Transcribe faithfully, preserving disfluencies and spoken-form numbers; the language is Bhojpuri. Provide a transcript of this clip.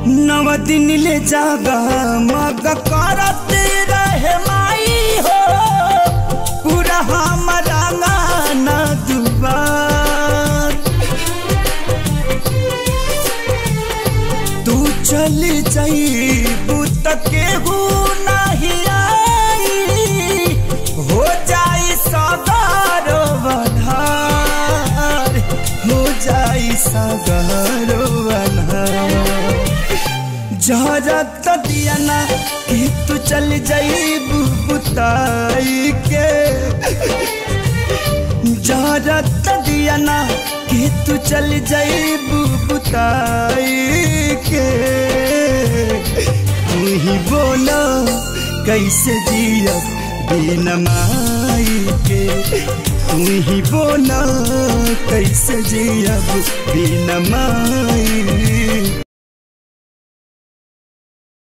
नव दिन ले जागा मग करत रहे माई हो पूरा हमारा गाना दुबार। तू चल जाइबू त केहू नहीं आई हो जाई सगारो बन्हार हो जाई सगारो बन्हार। जहरत दिया ना कि तू चल जाइबू बुताई के जहरत दिया ना कि तू चल जाइबू बुताई के। तू ही बोला कैसे जिया बिना माई के तू ही बोला कैसे जिया बिना माई